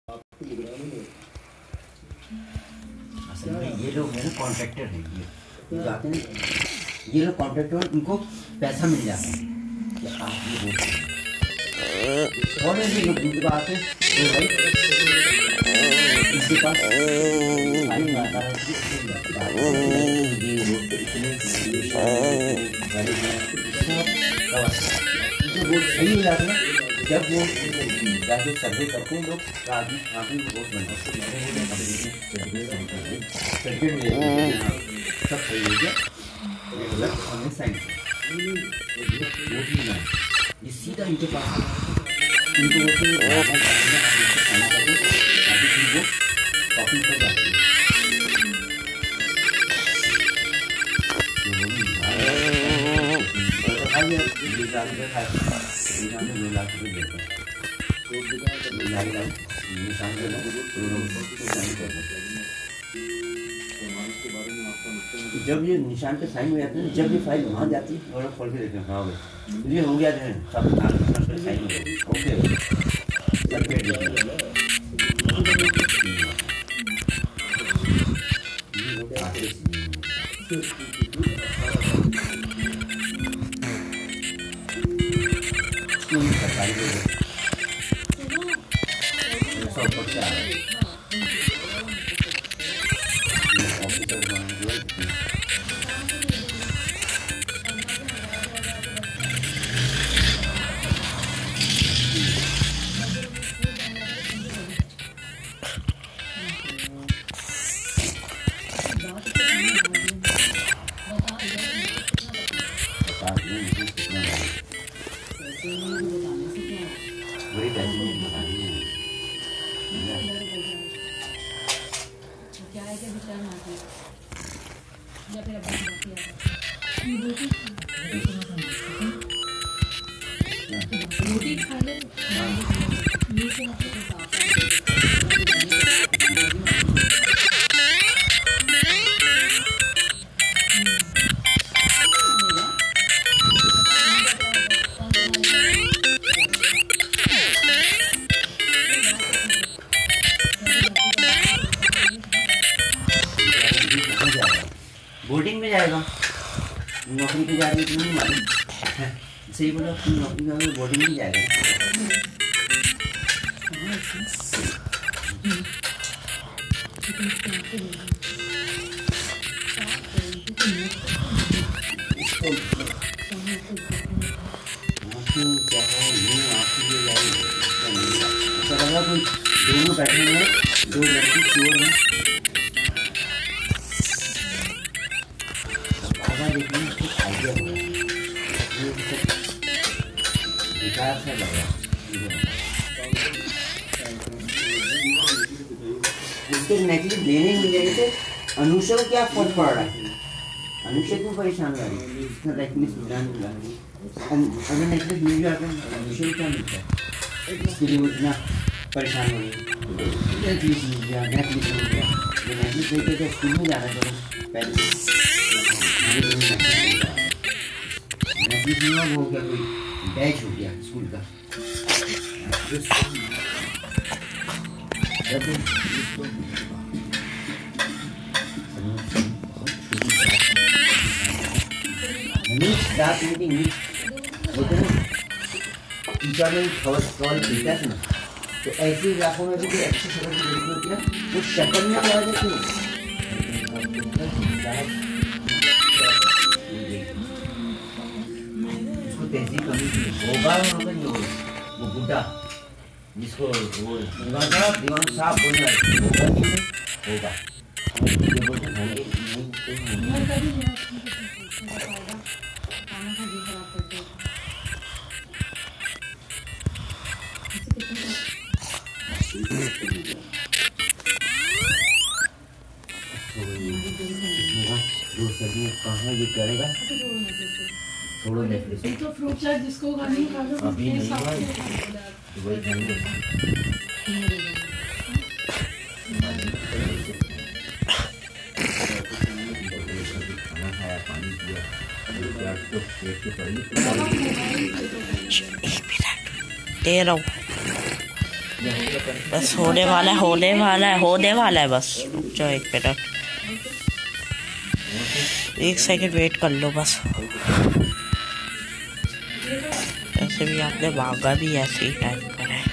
असल में ये लोग है ना कॉन्ट्रैक्टर हैं, ये आते हैं, ये लोग कॉन्ट्रैक्टर, इनको पैसा मिल जाता है कि आप ये वोट और ये लोग दूसरी बात है तो भाई इसके पास सारी आता है ये वोट इतने जो वोट सही हो जाते हैं जब वो जाके सर्वे करते हैं लोग आदमी आदमी वोट बनाते हैं सब सही हो गया हमने साइन किया वोट नहीं आया ये सीधा इनके पास इनको वोट खाना करते ताकि फिर वो कॉपी पर जाती है जब ये निशान पे साइन हो जाते हैं, जब ये फाइल वहाँ जाती है और खोल के देखते हैं हाँ भाई ये हो गया है सब साइन हो गया ओके बोर्डिंग में जाएगा नौकरी पे जा रही है नहीं मालूम सही बोला नौकरी में बोर्डिंग में जाएगा दोनों बैठे हैं दो लड़की चोर हैं देखने में कुछ आइडिया हो रहा है विकास है लग रहा है इसके नेकलेस लेने मिल जाएंगे तो अनुषा को क्या फर्क पड़ रहा है अनुषा क्यों परेशान हो रही है इसका नेकलेस मिला नहीं मिला अगर नेकलेस मिल जाता है अनुषा को क्या मिलता है इसके लिए वो इतना परेशान हो रही है नेकलेस मिल गया नेकलेस मिल गया ये नेकलेस लेके तो स्कूल में जाना चाहिए पहले हो गया कोई बैच हो गया स्कूल का रात मीटिंग होते ना टीचर में सवाल देता है ना तो ऐसे इलाकों में भी कोई अच्छी शक्ल की लड़की होती है वो शक्ल में क्या जाती है तेजी कमी होगा वो बुढ़ा जिसको वो दीवान साहब बोलना होगा होगा ये बोलते होंगे कहाँ ये करेगा छोड़ो नेकलेस तो फ्रूट चाट जिसको खानी खा लो अभी नहीं वही खाएंगे खाना खाया पानी पिया तो पेट के पड़ी 1 मिनट दे रहा हूँ बस होने वाला है, होने वाला है, होने वाला है। बस रुक जाओ 1 मिनट, 1 सेकंड वेट कर लो बस। ऐसे भी आपने मांगा भी ऐसे ही टाइम पर है।